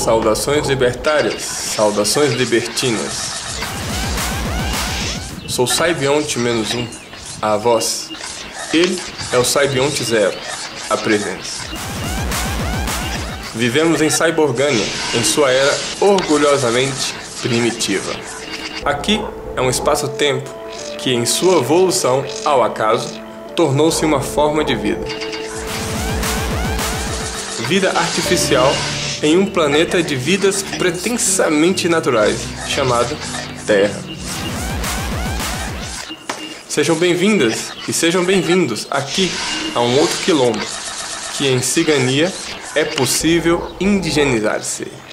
Saudações libertárias, saudações libertinas. Sou Saibionte-1, a voz. Ele é o Saibionte 0, a presença. Vivemos em Cyborgania, em sua era orgulhosamente primitiva. Aqui é um espaço-tempo que, em sua evolução ao acaso, tornou-se uma forma de vida. Vida artificial em um planeta de vidas pretensamente naturais, chamado Terra. Sejam bem-vindas e sejam bem-vindos aqui a um outro quilombo, que em Cigania é possível indigenizar-se.